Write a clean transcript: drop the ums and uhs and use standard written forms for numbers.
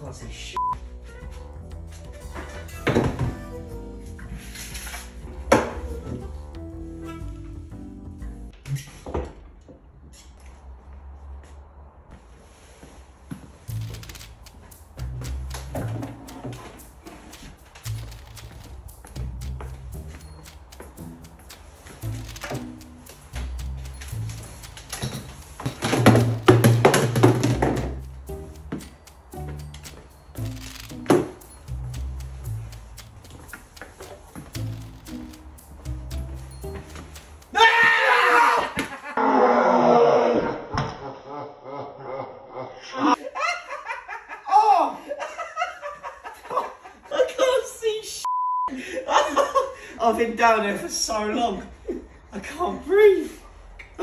can't see shit. I've been down there for so long, I can't breathe.